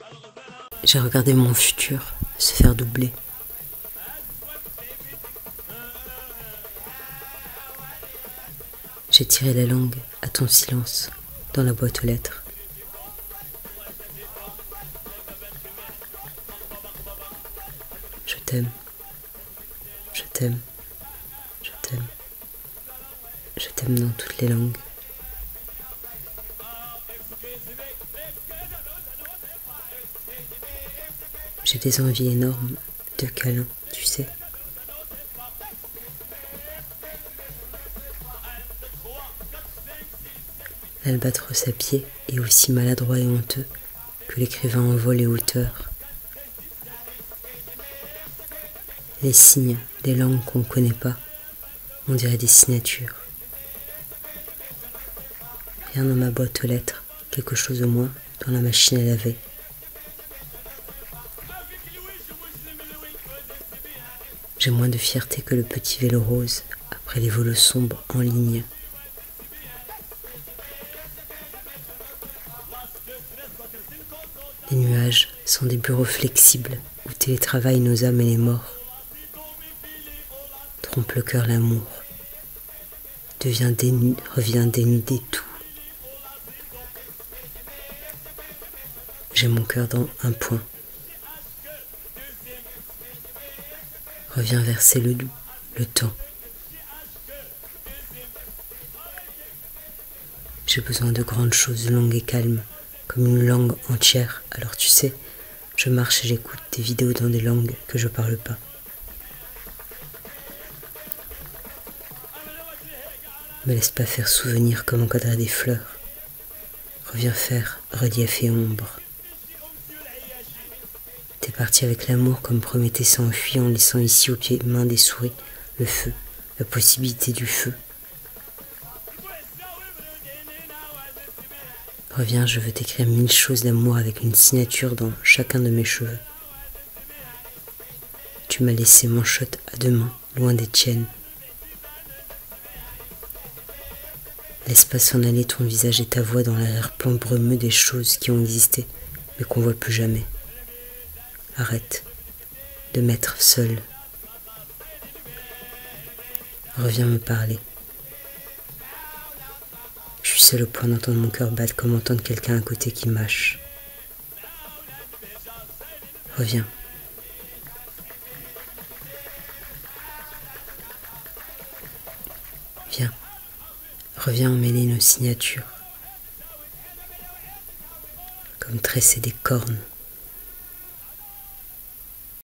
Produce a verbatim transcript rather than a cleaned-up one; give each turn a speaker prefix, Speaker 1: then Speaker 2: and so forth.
Speaker 1: J'ai regardé mon futur se faire doubler. J'ai tiré la langue à ton silence dans la boîte aux lettres. Je t'aime, je t'aime, je t'aime, je t'aime dans toutes les langues. J'ai des envies énormes de câlins, tu sais. L'albatros à pied est aussi maladroit et honteux que l'écrivain en vol et hauteur. Les signes, des langues qu'on ne connaît pas, on dirait des signatures. Rien dans ma boîte aux lettres, quelque chose au moins dans la machine à laver. J'ai moins de fierté que le petit vélo rose après les vols sombres en ligne. Les nuages sont des bureaux flexibles où télétravaillent nos âmes et les morts. Trompe le cœur l'amour, devient dénu, revient dénuder tout. J'ai mon cœur dans un point. Reviens verser le doux, le temps. J'ai besoin de grandes choses longues et calmes, comme une langue entière. Alors tu sais, je marche et j'écoute des vidéos dans des langues que je parle pas. Me laisse pas faire souvenir comme encadrer des fleurs. Reviens faire relief et ombre. T'es parti avec l'amour comme Prométhée s'enfuit en laissant ici aux pieds mains des souris le feu, la possibilité du feu. Reviens, je veux t'écrire mille choses d'amour avec une signature dans chacun de mes cheveux. Tu m'as laissé manchotte à deux mains, loin des tiennes. Laisse pas s'en aller ton visage et ta voix dans l'arrière-plan brumeux des choses qui ont existé, mais qu'on voit plus jamais. Arrête de m'être seul. Reviens me parler. Je suis seul au point d'entendre mon cœur battre comme entendre quelqu'un à côté qui mâche. Reviens. Viens. Reviens emmêler nos signatures. Comme tresser des cornes.